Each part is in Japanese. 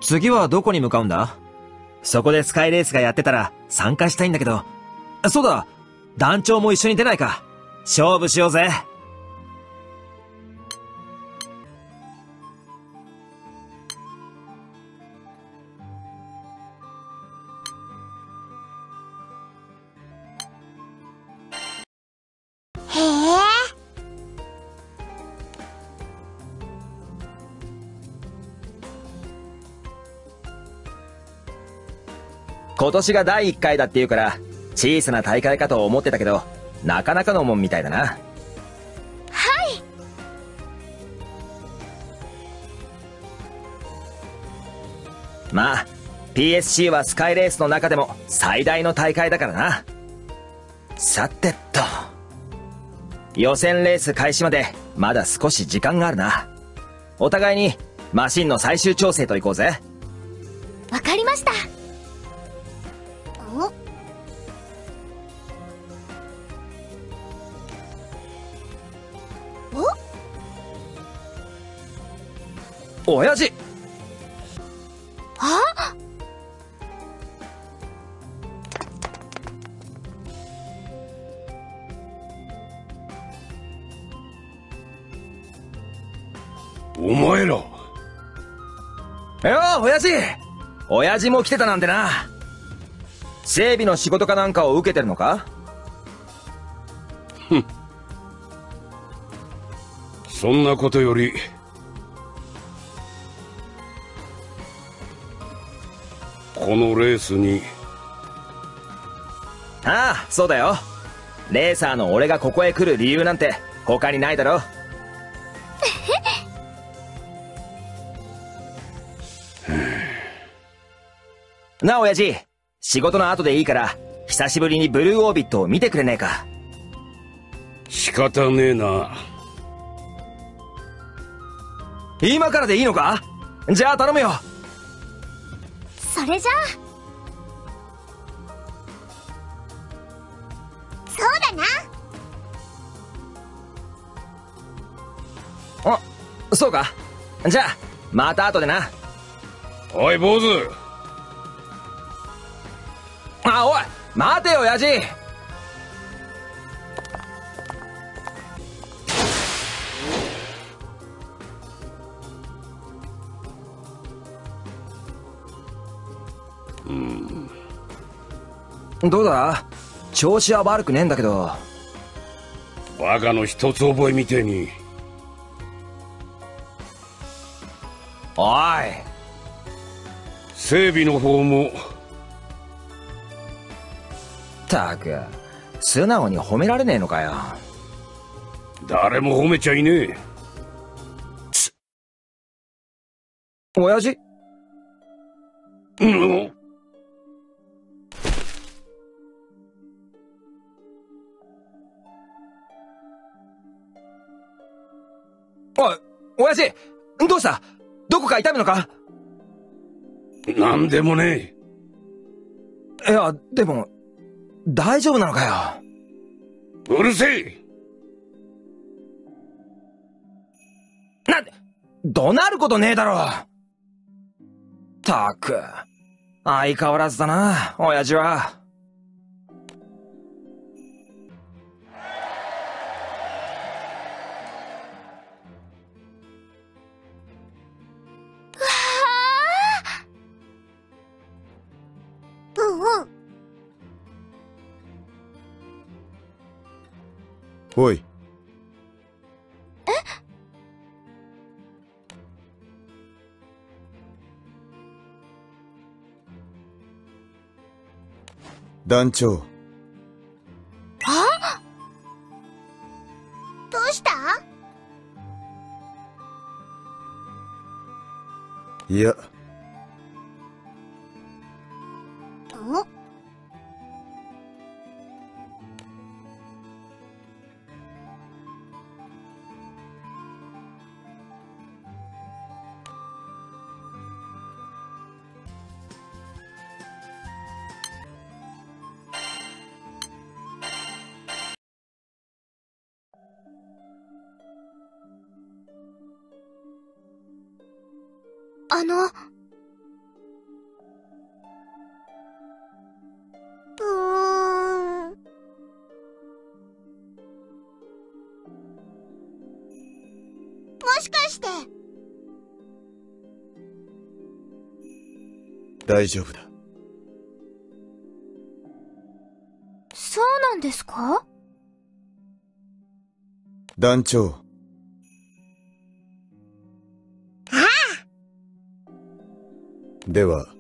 次はどこに向かうんだ？そこでスカイレースがやってたら参加したいんだけど。そうだ、団長も一緒に出ないか。勝負しようぜ。 へえ。 今年が第1回だっていうから小さな大会かと思ってたけど、なかなかのもんみたいだな。 はい。 まあ PSC はスカイレースの中でも最大の大会だからな。さてと、予選レース開始までまだ少し時間があるな。お互いにマシンの最終調整といこうぜ。 わかりました。お親父。 あ、 お前ら。 よう親父。親父も来てたなんてな。整備の仕事かなんかを受けてるのか？ ふん。そんなことよりこのレースに。 ああ、そうだよ。レーサーの俺がここへ来る理由なんて他にないだろ。なあ親父、仕事の後でいいから久しぶりにブルーオービットを見てくれねえか。 仕方ねえな。 今からでいいのか？じゃあ頼むよ。 それじゃあ。そうだな。 あ、そうか。じゃあまた後でな。 おい坊主。 あ、おい待てよ親父。どうだ？調子は悪くねえんだけど。 バカの一つ覚えみてえに。 おい。 整備の方も。 ったく素直に褒められねえのかよ。 誰も褒めちゃいねえ。 親父？ うん。 おい、親父どうした？どこか痛むのか？ なんでもねえ。いや、でも大丈夫なのかよ。 え。うるせえ。 怒鳴ることねえだろ。ったく相変わらずだな親父は。 おい。団長。 あ？どうした？ いや。 あの、 して。 大丈夫だ。 そうなんですか？ 団長。では。 はい。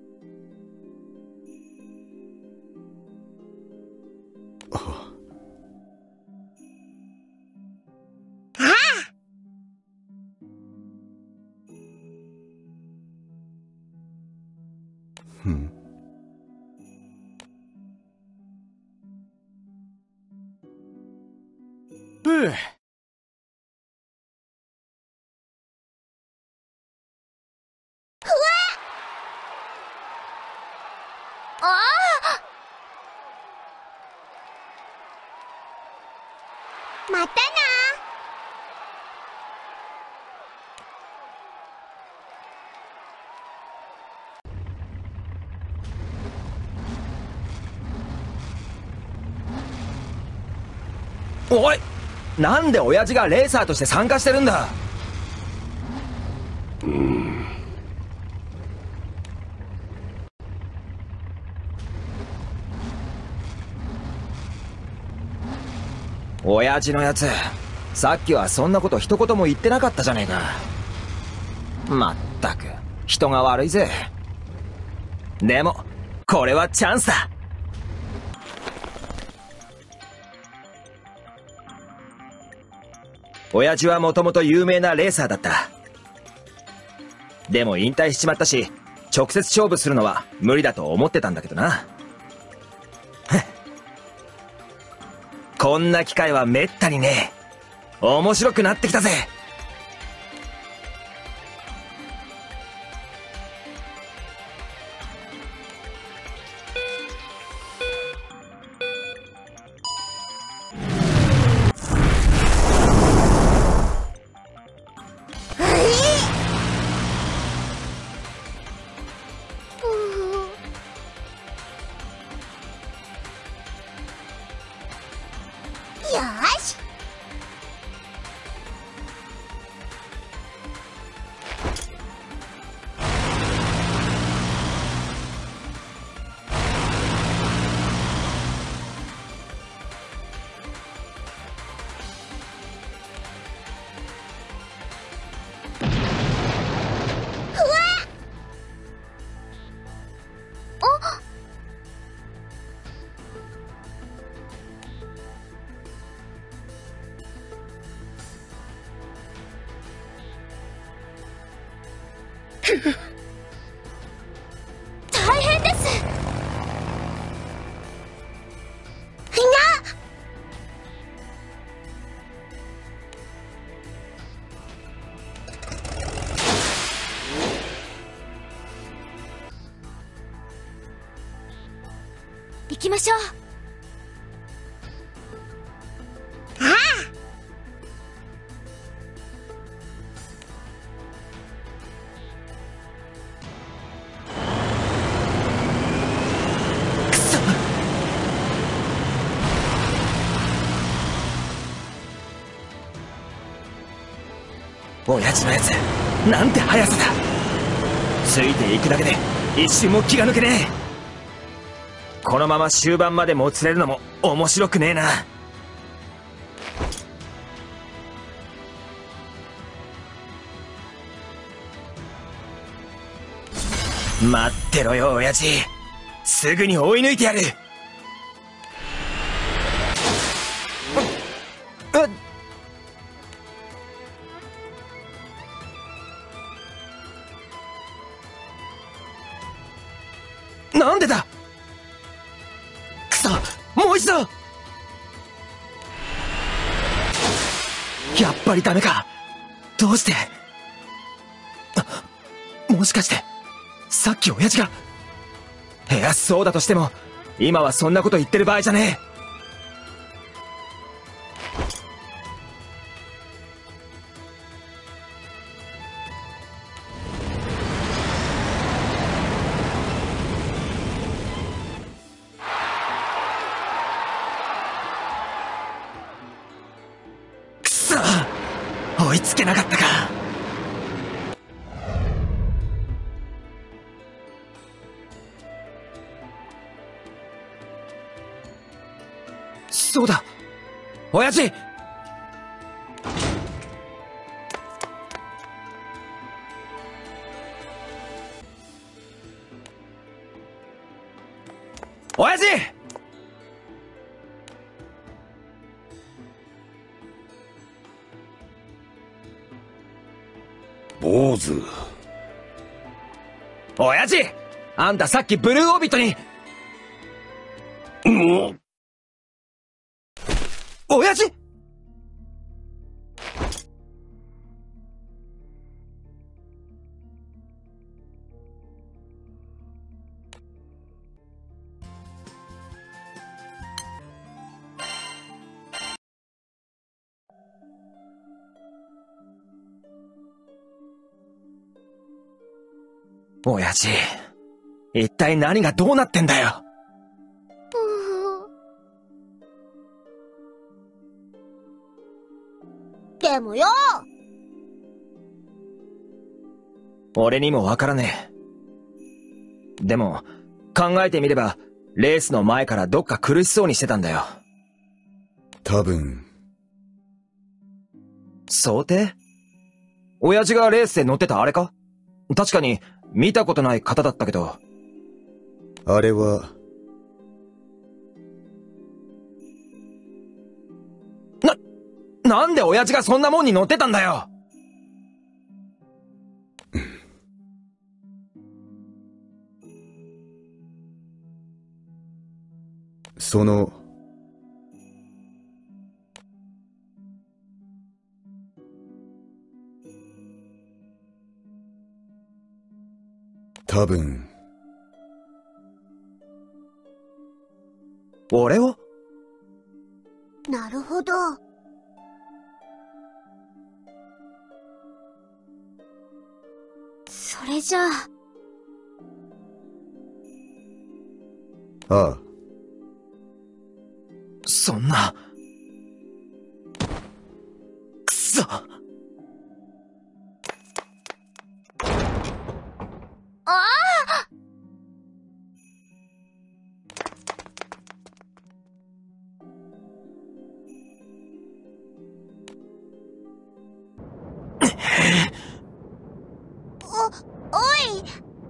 うん。 ブー。 またな。 おい、なんで親父がレーサーとして参加してるんだ。親父のやつ、さっきはそんなこと一言も言ってなかったじゃねえか。まったく人が悪いぜ。でもこれはチャンスだ。親父はもともと有名なレーサーだった。でも引退しちまったし、直接勝負するのは無理だと思ってたんだけどな。こんな機会はめったにねえ。面白くなってきたぜ。 よし。大変です。みんな行きましょう。 親父のやつ、なんて速さだ。ついていくだけで一瞬も気が抜けねえ。このまま終盤までもつれるのも面白くねえな。待ってろよ親父、すぐに追い抜いてやる。なんでだ。くそ、もう一度。やっぱりダメか。どうして。もしかしてさっき親父が。いや、そうだとしても今はそんなこと言ってる場合じゃねえ。 いつけなかったか。そうだ、親父。親父。 坊主。 親父、あんたさっきブルーオービットに。 もう。 親父。親父、一体何がどうなってんだよ。 でもよ、 俺にもわからねえ。でも考えてみればレースの前からどっか苦しそうにしてたんだよ。 多分。 想定？親父がレースで乗ってたあれか？確かに見たことない方だったけど。 あれは、 なんで親父がそんなもんに乗ってたんだよ。 その、多分。 俺を？ なるほど。それじゃあ。 ああ。 そんな。くそ。 ああ！おい！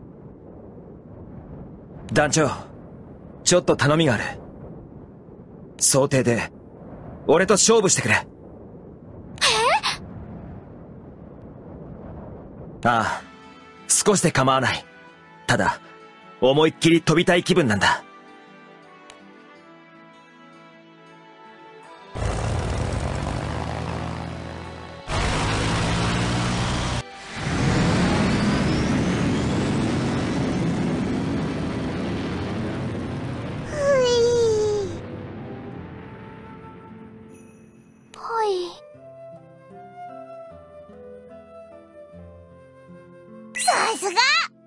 団長、ちょっと頼みがある。想定で俺と勝負してくれ。ああ、少しで構わない。ただ思いっきり飛びたい気分なんだ。 さすが！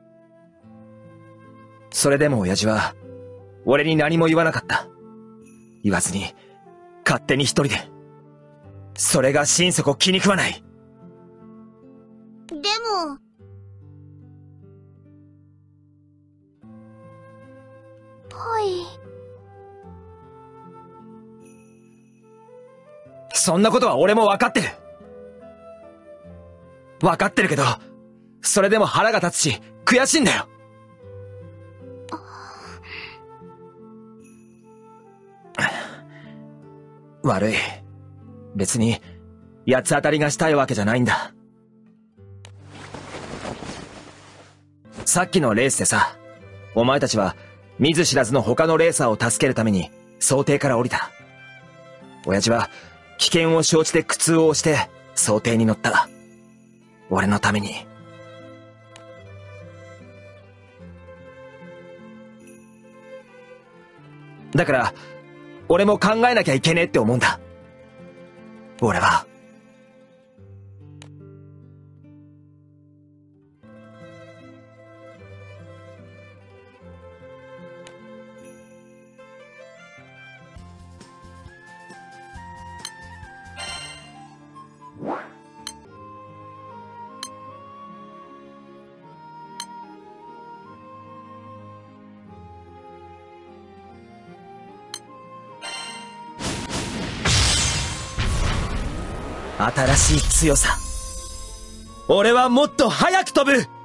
それでも親父は俺に何も言わなかった。言わずに勝手に一人で。それが心底気に食わない。 でも。はい。 そんなことは俺も分かってる。分かってるけど、それでも腹が立つし悔しいんだよ。悪い。別に八つ当たりがしたいわけじゃないんだ。さっきのレースでさ、お前たちは見ず知らずの他のレーサーを助けるために想定から降りた。親父は危険を承知で苦痛を押して想定に乗った。俺のために。だから俺も考えなきゃいけねえって思うんだ。俺は。 新しい強さ。俺はもっと速く飛ぶ。